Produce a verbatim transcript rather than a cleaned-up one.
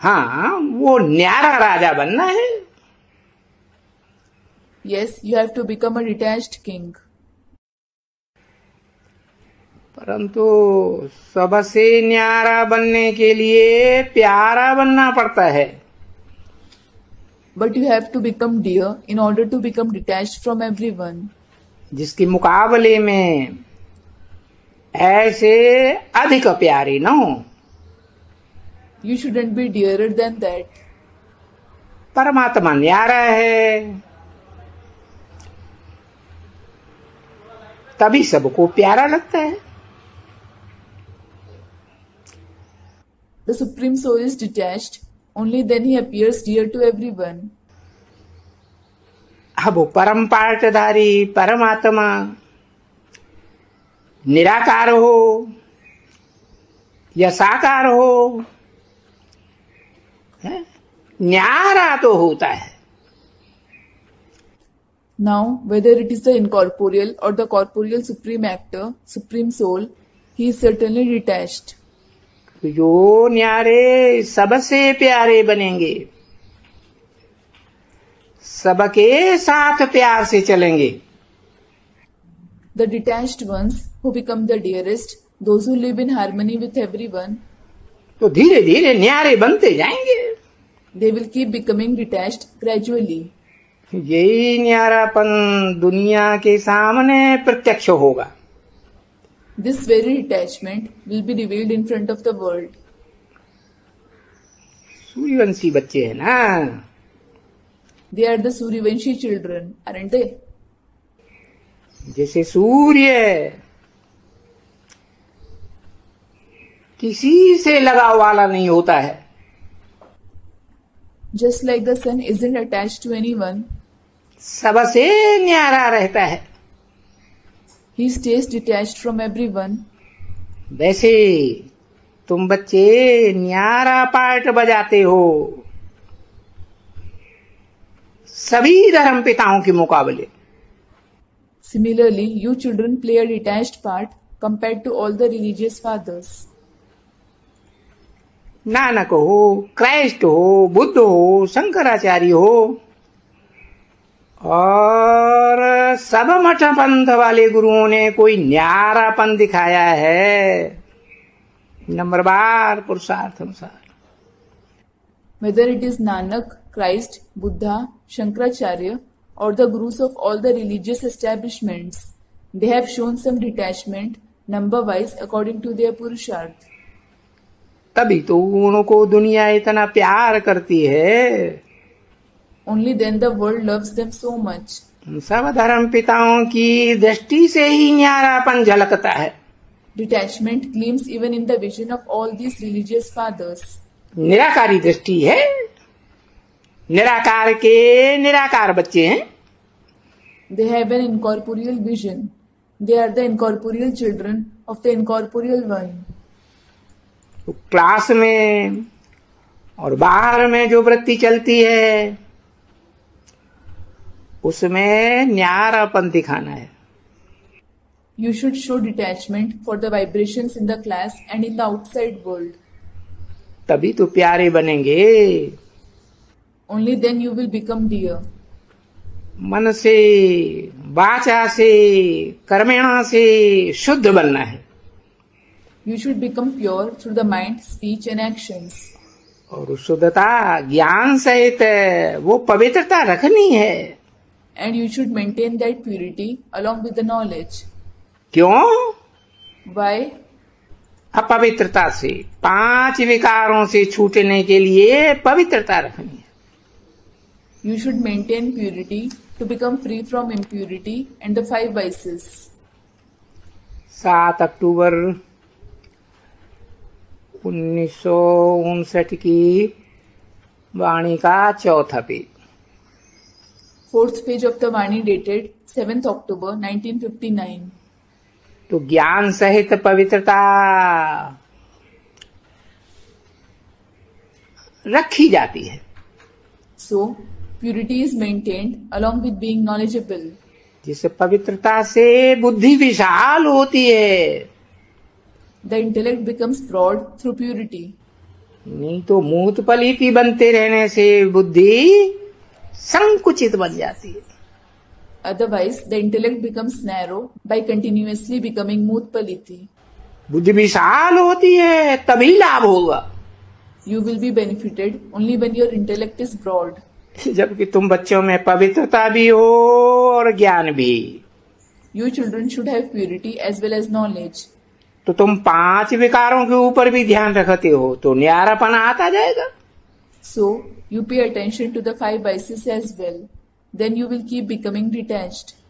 हाँ, वो न्यारा राजा बनना है। Yes, you have to become a detached king. परंतु सबसे न्यारा बनने के लिए प्यारा बनना पड़ता है। But you have to become dear in order to become detached from everyone. जिसके मुकाबले में ऐसे अधिक प्यारे न हो। You shouldn't be dearer than that. परमात्मा न्यारा है, तभी सबको प्यारा लगता है। The Supreme Soul is detached, only then he appears dear to everyone. अब वो परम पाठधारी परमात्मा निराकार हो या साकार हो, है? न्यारा तो होता है। Now, whether it is the incorporeal or the corporeal Supreme Actor, Supreme Soul, he is certainly detached. जो न्यारे सबसे प्यारे बनेंगे, सबके साथ प्यार से चलेंगे। The detached ones who become the dearest, those who live in harmony with everyone, तो धीरे धीरे न्यारे बनते जाएंगे। they will keep becoming detached gradually. यही न्यारापन दुनिया के सामने प्रत्यक्ष होगा। This very detachment will be revealed in front of the world. Suryavanshi बच्चे हैं ना, They are the Suryavanshi children, aren't they? जैसे सूर्य किसी से लगाव वाला नहीं होता है, Just like the sun isn't attached to anyone, सबसे न्यारा रहता है, he stays detached from everyone. वैसे तुम बच्चे न्यारा पार्ट बजाते हो सभी धर्म पिताओं के मुकाबले। Similarly, you children play a detached part compared to all the religious fathers. Nanak हो, क्राइस्ट हो, बुद्ध हो, शंकराचार्य हो और सब मठ पंथ वाले गुरुओं ने कोई न्यारापन दिखाया है नंबरवार पुरुषार्थ अनुसार। Whether it is Nanak, Christ, Buddha, Shankaracharya, or the gurus of all the religious establishments, they have shown some detachment, number-wise, according to their purusharth. तभी तो उनको दुनिया इतना प्यार करती है। Only then the world loves them so much. सब धर्म पिताओं की दृष्टि से ही न्यारापन झलकता है। Detachment gleams even in the vision of all these religious fathers. निराकारी दृष्टि है, निराकार के निराकार बच्चे हैं। They have an incorporeal vision. They are the incorporeal children of the incorporeal one. तो क्लास में और बाहर में जो वृत्ति चलती है उसमें न्यारापन दिखाना है। You should show detachment for the vibrations in the class and in the outside world. तभी तो प्यारे बनेंगे। Only then you will become dear. मन से, वाचा से, कर्मेणा से शुद्ध बनना है। You should become pure through the mind, speech and actions. और शुद्धता ज्ञान सहित वो पवित्रता रखनी है। And you should maintain that purity along with the knowledge. क्यों? Why? अपवित्रता से, पांच विकारों से छूटने के लिए पवित्रता रखनी है। You should maintain purity to become free from impurity and the five vices. सात अक्टूबर उन्नीस सौ उनसठ की वाणी का चौथा पेज। Fourth page of the Vani dated seventh October nineteen fifty-nine. तो ज्ञान सहित पवित्रता रखी जाती है। So, purity is maintained along with being knowledgeable. जिस पवित्रता से बुद्धि विशाल होती है, The intellect becomes broad through purity. नहीं तो मूत पलीती बनते रहने से बुद्धि संकुचित बन जाती है। Otherwise, the intellect becomes narrow by continuously becoming Mutpaliti. बुद्धि विशाल होती है तभी लाभ होगा। You will be benefited only when your intellect is broad. जबकि तुम बच्चों में पवित्रता भी हो और ज्ञान भी। You children should have purity as well as knowledge. तो तुम पांच विकारों के ऊपर भी ध्यान रखते हो तो न्यारापन आता जाएगा। So, you pay attention to the five vices as well. Then you will keep becoming detached.